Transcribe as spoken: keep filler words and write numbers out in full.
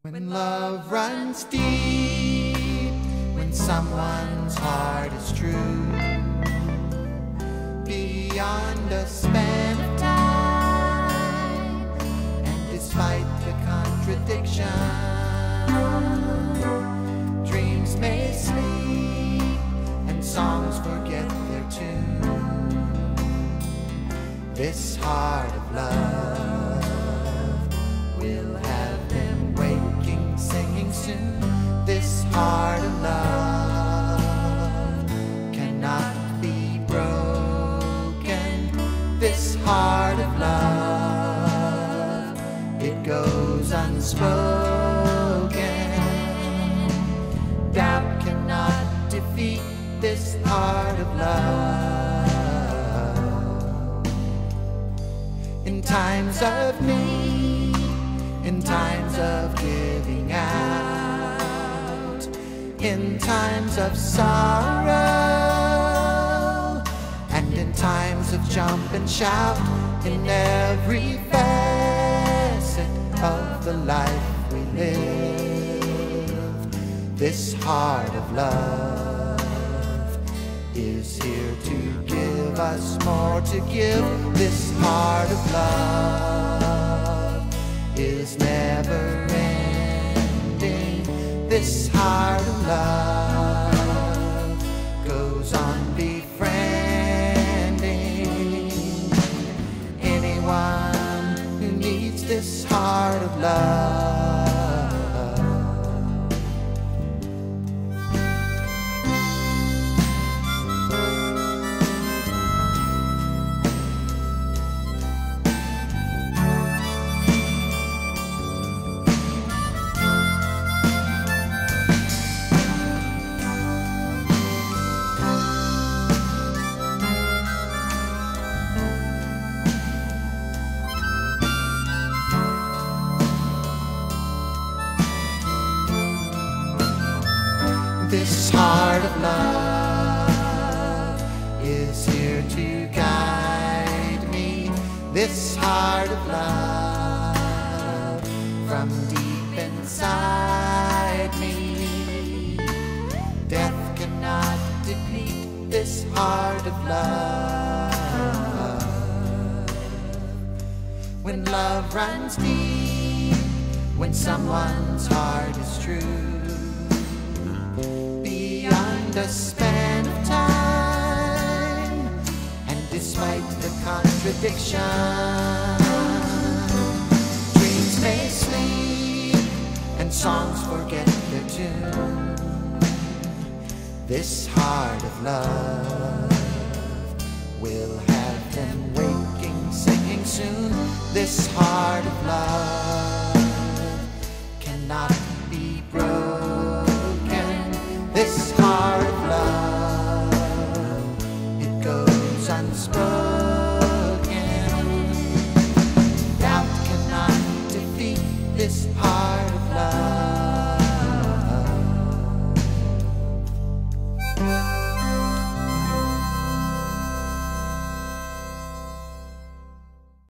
When love runs deep, when someone's heart is true, beyond a span of time, and despite the contradiction, dreams may sleep and songs forget their tune. This heart of love will have them waking, singing soon. This heart of love cannot be broken. This heart of love, it goes unspoken. Doubt cannot defeat this heart of love. In times of need, in times of giving out, in times of sorrow, and in times of jump and shout, in every facet of the life we live, this heart of love is here to give us more to give. This heart of love is never ending. This heart of love goes on befriending anyone who needs this heart of love. This heart of love is here to guide me. This heart of love from deep inside me. Death cannot deplete this heart of love. When love runs deep, when someone's heart is true, beyond a span of time, and despite the contradiction, dreams may sleep and songs forget their tune. This heart of love will have them waking, singing soon. This heart of love cannot